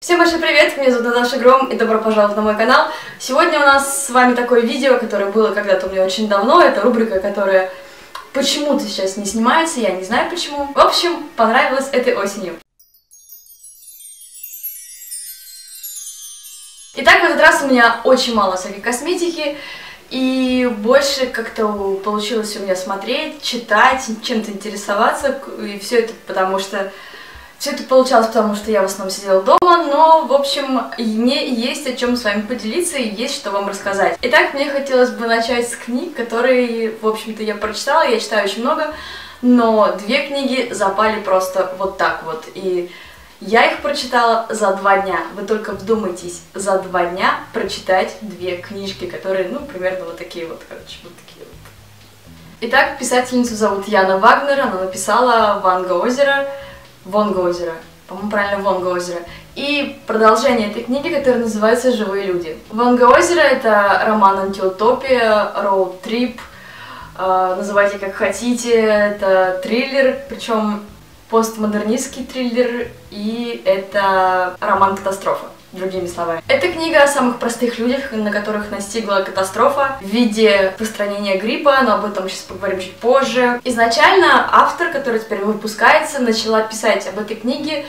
Всем большой привет, меня зовут Наташа Гром и добро пожаловать на мой канал. Сегодня у нас с вами такое видео, которое было когда-то у меня очень давно. Это рубрика, которая почему-то сейчас не снимается, я не знаю почему. В общем, понравилось этой осенью. Итак, в этот раз у меня очень мало всякой косметики. И больше как-то получилось у меня смотреть, читать, чем-то интересоваться. И все это получалось, потому что я в основном сидела дома, но, в общем, мне есть о чем с вами поделиться и есть что вам рассказать. Итак, мне хотелось бы начать с книг, которые, в общем-то, я прочитала, я читаю очень много, но две книги запали просто вот так вот, и я их прочитала за 2 дня. Вы только вдумайтесь, за 2 дня прочитать две книжки, которые, ну, примерно вот такие вот, короче, вот такие вот. Итак, писательницу зовут Яна Вагнер, она написала «Ванга озеро», «Вонга озеро», по-моему, правильно, «Вонга озеро». И продолжение этой книги, которая называется «Живые люди». «Вонга озеро» — это роман антиутопия, роуд-трип, называйте как хотите, это триллер, причем постмодернистский триллер, и это роман-катастрофа, другими словами. Это книга о самых простых людях, на которых настигла катастрофа в виде распространения гриппа, но об этом сейчас поговорим чуть позже. Изначально автор, который теперь выпускается, начала писать об этой книге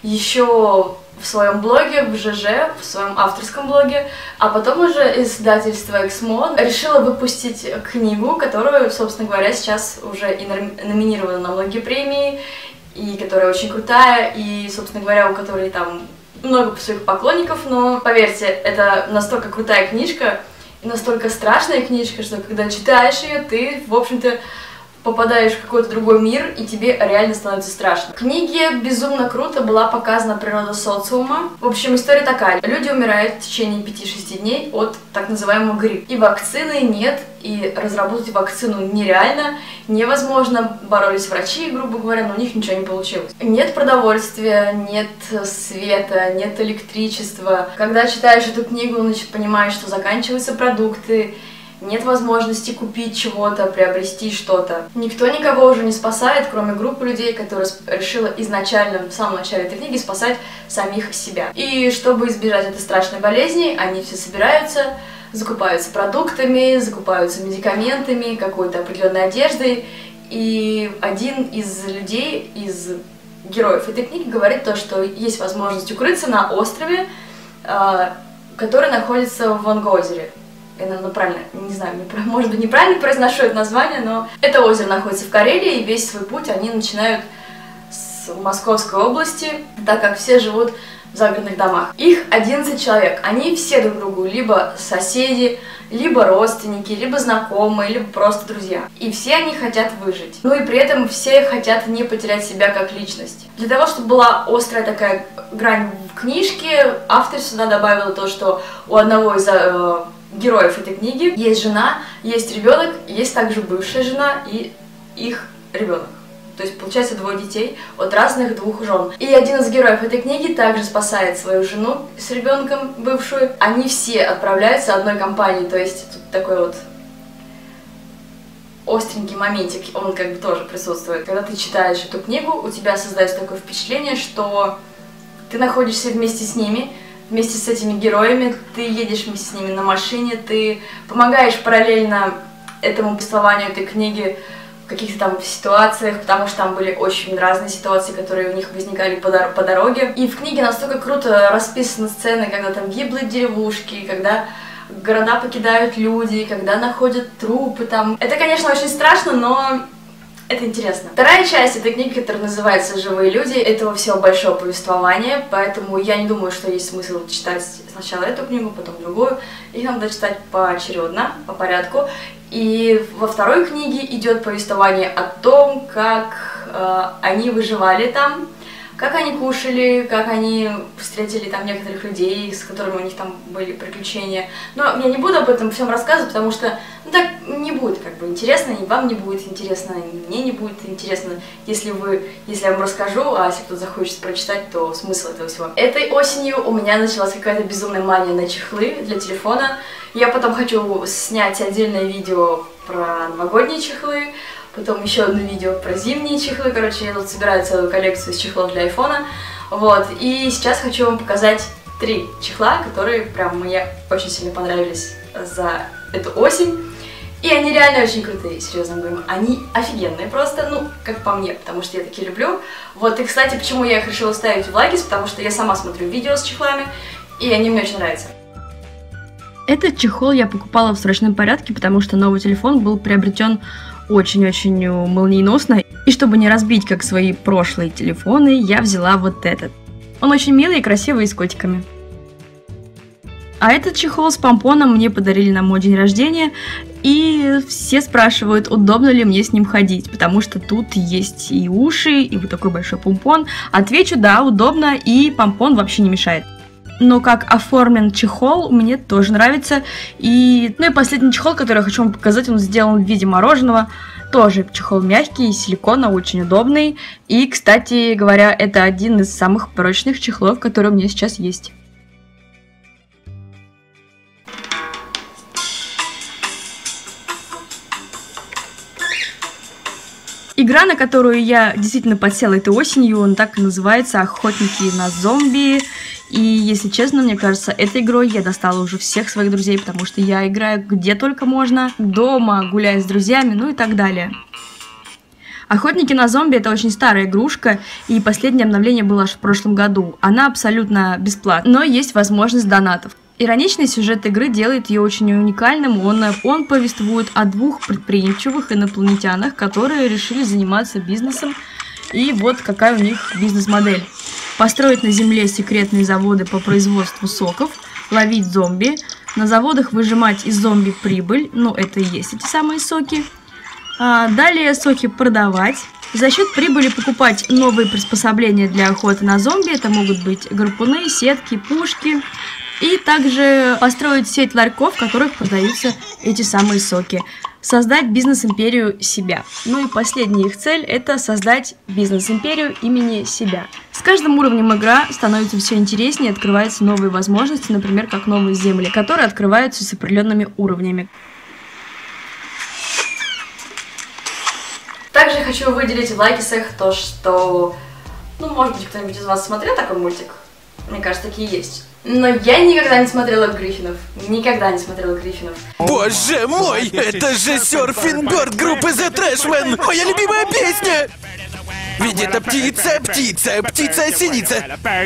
еще в своем блоге, в ЖЖ, в своем авторском блоге, а потом уже издательство Эксмо решило выпустить книгу, которую, собственно говоря, сейчас уже и номинирована на многие премии, и которая очень крутая, и, собственно говоря, у которой там много своих поклонников, но, поверьте, это настолько крутая книжка и настолько страшная книжка, что когда читаешь ее, ты, в общем-то, попадаешь в какой-то другой мир, и тебе реально становится страшно. В книге безумно круто была показана природа социума. В общем, история такая. Люди умирают в течение 5-6 дней от так называемого гриппа. И вакцины нет, и разработать вакцину нереально, невозможно. Боролись врачи, грубо говоря, но у них ничего не получилось. Нет продовольствия, нет света, нет электричества. Когда читаешь эту книгу, значит, понимаешь, что заканчиваются продукты, нет возможности купить чего-то, приобрести что-то. Никто никого уже не спасает, кроме группы людей, которая решила изначально, в самом начале этой книги, спасать самих себя. И чтобы избежать этой страшной болезни, они все собираются, закупаются продуктами, закупаются медикаментами, какой-то определенной одеждой. И один из людей, из героев этой книги говорит то, что есть возможность укрыться на острове, который находится в Вонга озере. Я, наверное, правильно, не знаю, может быть, неправильно произношу это название, но это озеро находится в Карелии, и весь свой путь они начинают с Московской области, так как все живут в загородных домах. Их 11 человек, они все друг другу либо соседи, либо родственники, либо знакомые, либо просто друзья. И все они хотят выжить. Ну и при этом все хотят не потерять себя как личность. Для того, чтобы была острая такая грань в книжке, автор сюда добавила то, что у одного из героев этой книги есть жена, есть ребенок, есть также бывшая жена и их ребенок. То есть получается 2 детей от разных 2 жен. И один из героев этой книги также спасает свою жену с ребенком бывшую. Они все отправляются одной компанией, то есть тут такой вот остренький моментик, он как бы тоже присутствует. Когда ты читаешь эту книгу, у тебя создается такое впечатление, что ты находишься вместе с ними, вместе с этими героями, ты едешь вместе с ними на машине, ты помогаешь параллельно этому повествованию этой книги в каких-то там ситуациях, потому что там были очень разные ситуации, которые у них возникали по дороге. И в книге настолько круто расписаны сцены, когда там гиблые деревушки, когда города покидают люди, когда находят трупы там. Это, конечно, очень страшно, но это интересно. Вторая часть этой книги, которая называется «Живые люди», этого всего большого повествования, поэтому я не думаю, что есть смысл читать сначала эту книгу, потом другую. Их надо читать поочередно, по порядку. И во второй книге идет повествование о том, как они выживали там, как они кушали, как они встретили там некоторых людей, с которыми у них там были приключения. Но я не буду об этом всем рассказывать, потому что ну, так не будет как бы интересно, и вам не будет интересно, и мне не будет интересно, если я вам расскажу, а если кто-то захочет прочитать, то смысл этого всего. Этой осенью у меня началась какая-то безумная мания на чехлы для телефона. Я потом хочу снять отдельное видео про новогодние чехлы, потом еще одно видео про зимние чехлы. Короче, я тут собираю целую коллекцию из чехлов для айфона. Вот, и сейчас хочу вам показать 3 чехла, которые прям мне очень сильно понравились за эту осень. И они реально очень крутые, серьезно говорю. Они офигенные просто, ну, как по мне, потому что я такие люблю. Вот, и, кстати, почему я их решила ставить в лайкис, потому что я сама смотрю видео с чехлами, и они мне очень нравятся. Этот чехол я покупала в срочном порядке, потому что новый телефон был приобретен очень-очень молниеносно. И чтобы не разбить, как свои прошлые телефоны, я взяла вот этот. Он очень милый и красивый, и с котиками. А этот чехол с помпоном мне подарили на мой день рождения, и все спрашивают, удобно ли мне с ним ходить, потому что тут есть и уши, и вот такой большой помпон. Отвечу, да, удобно, и помпон вообще не мешает. Но как оформлен чехол, мне тоже нравится. И, ну и последний чехол, который я хочу вам показать, он сделан в виде мороженого. Тоже чехол мягкий, из силикона, очень удобный. И, кстати говоря, это один из самых прочных чехлов, которые у меня сейчас есть. Игра, на которую я действительно подсела этой осенью, он так и называется «Охотники на зомби». И, если честно, мне кажется, этой игрой я достала уже всех своих друзей, потому что я играю где только можно, дома, гуляю с друзьями, ну и так далее. «Охотники на зомби» — это очень старая игрушка, и последнее обновление было аж в прошлом году. Она абсолютно бесплатна, но есть возможность донатов. Ироничный сюжет игры делает ее очень уникальным. Он повествует о 2 предприимчивых инопланетянах, которые решили заниматься бизнесом. И вот какая у них бизнес-модель. Построить на Земле секретные заводы по производству соков, ловить зомби, на заводах выжимать из зомби прибыль, ну это и есть эти самые соки. Далее соки продавать. За счет прибыли покупать новые приспособления для охоты на зомби. Это могут быть гарпуны, сетки, пушки. И также построить сеть ларьков, в которых продаются эти самые соки. Создать бизнес-империю себя. Ну и последняя их цель — это создать бизнес-империю имени себя. С каждым уровнем игра становится все интереснее, открываются новые возможности, например, как новые земли, которые открываются с определенными уровнями. Также хочу выделить в лайкисах то, что, ну, может быть, кто-нибудь из вас смотрел такой мультик? Мне кажется, такие есть. Но я никогда не смотрела Гриффинов. Никогда не смотрела Гриффинов. Боже мой, это же серфинг-борд группы The Trashmen! Моя любимая песня! Ведь это птица, птица, птица-синица.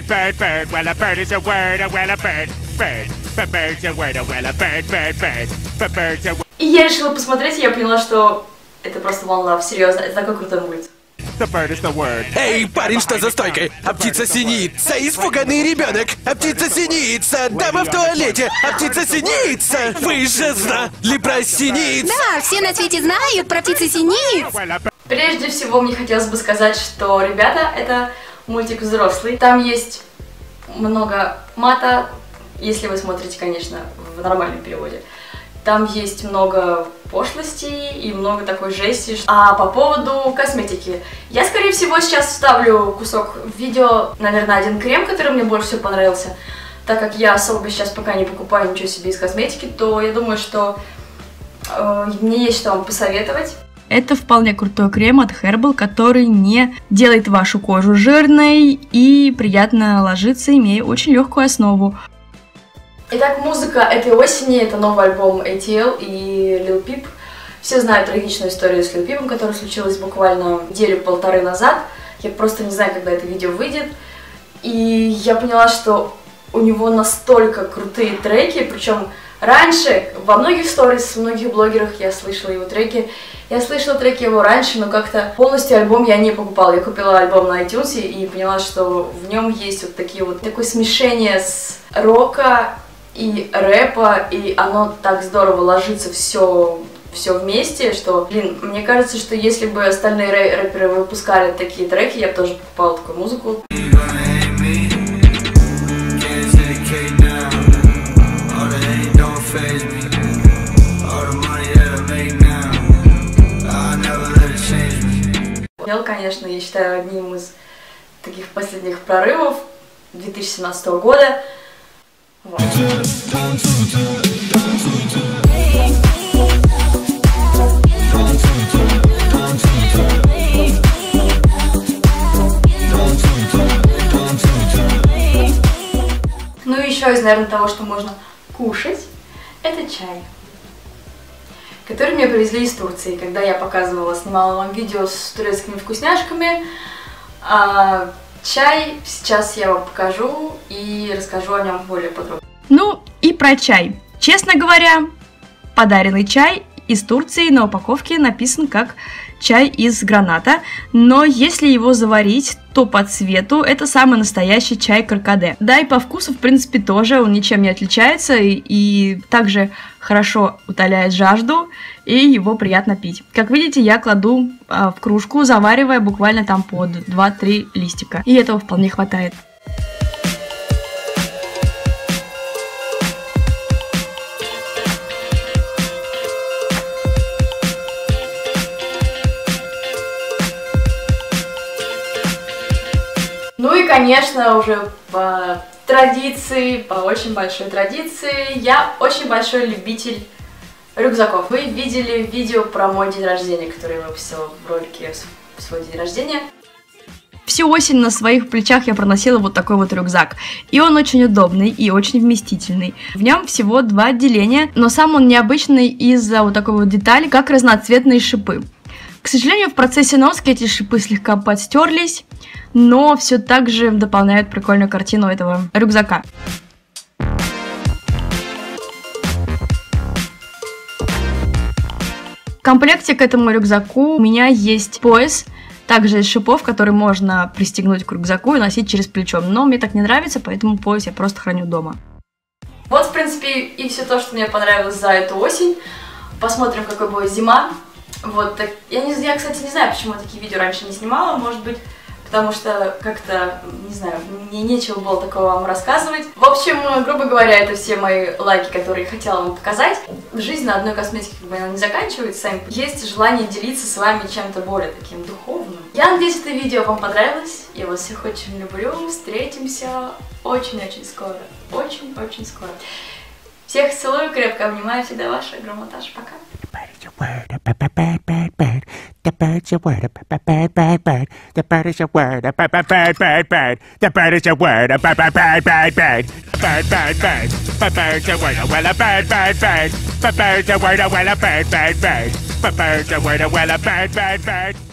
И я решила посмотреть, и я поняла, что это просто One Love, серьезно, это такой крутой мульт. Эй, парень, что за стойкой? А птица синица, испуганный ребенок. А птица синица, дама в туалете. А птица синица, вы же знали про синиц? Да, все на свете знают про птицы-синиц. Прежде всего, мне хотелось бы сказать, что, ребята, это мультик взрослый. Там есть много мата, если вы смотрите, конечно, в нормальном переводе. Там есть много пошлости и много такой жести. А по поводу косметики. Я, скорее всего, сейчас вставлю кусок видео, наверное, один крем, который мне больше всего понравился. Так как я особо сейчас пока не покупаю ничего себе из косметики, то я думаю, что мне есть что вам посоветовать. Это вполне крутой крем от Herbal, который не делает вашу кожу жирной и приятно ложится, имея очень легкую основу. Итак, музыка этой осени — это новый альбом ATL и Lil Peep. Все знают трагичную историю с Lil Peep'ом, которая случилась буквально неделю-полторы назад. Я просто не знаю, когда это видео выйдет. И я поняла, что у него настолько крутые треки, причем раньше во многих сторис, в многих блогерах я слышала его треки. Я слышала треки его раньше, но как-то полностью альбом я не покупала. Я купила альбом на iTunes и поняла, что в нем есть вот такое смешение с рока и рэпа, и оно так здорово ложится все вместе, что, блин, мне кажется, что если бы остальные рэперы выпускали такие треки, я бы тоже покупала такую музыку. Конечно, я считаю одним из таких последних прорывов 2017 года. Вот. Ну и еще из, наверное, того, что можно кушать, это чай, который мне привезли из Турции, когда я снимала вам видео с турецкими вкусняшками. Чай сейчас я вам покажу и расскажу о нем более подробно. Ну и про чай. Честно говоря, подаренный чай из Турции на упаковке написан как чай из граната, но если его заварить, то по цвету это самый настоящий чай каркаде. Да, и по вкусу, в принципе, тоже он ничем не отличается и также хорошо утоляет жажду, и его приятно пить. Как видите, я кладу в кружку, заваривая буквально там под 2-3 листика, и этого вполне хватает. Ну и, конечно, уже по традиции, по очень большой традиции, я очень большой любитель рюкзаков. Вы видели видео про мой день рождения, который я выпустила в ролике в свой день рождения. Всю осень на своих плечах я проносила вот такой вот рюкзак. И он очень удобный и очень вместительный. В нем всего 2 отделения, но сам он необычный из-за вот такой вот детали, как разноцветные шипы. К сожалению, в процессе носки эти шипы слегка подстерлись, но все так же дополняют прикольную картину этого рюкзака. В комплекте к этому рюкзаку у меня есть пояс, также из шипов, который можно пристегнуть к рюкзаку и носить через плечо. Но мне так не нравится, поэтому пояс я просто храню дома. Вот, в принципе, и все то, что мне понравилось за эту осень. Посмотрим, какой будет зима. Вот, так, я, кстати, не знаю, почему я такие видео раньше не снимала, может быть, потому что как-то, не знаю, мне нечего было такого вам рассказывать. В общем, грубо говоря, это все мои лайки, которые я хотела вам показать. Жизнь на одной косметике как бы она не заканчивается, сами. Есть желание делиться с вами чем-то более таким духовным. Я надеюсь, это видео вам понравилось. Я вас всех очень люблю. Встретимся очень-очень скоро. Очень-очень скоро. Всех целую, крепко обнимаю. Всегда ваша Громоташа. Пока. The bird is a word, a bad, bad, bad. The bird is a word, a bad, bad, bad, bad. The bird is a word, a bad, bad, bad, bad, bad. Bad, bad, bad. The bird's a word, well, a bad, bad, bad. The bird's a word, well, a bad, bad, bad. The bird's a word, well, a bad, bad, bad.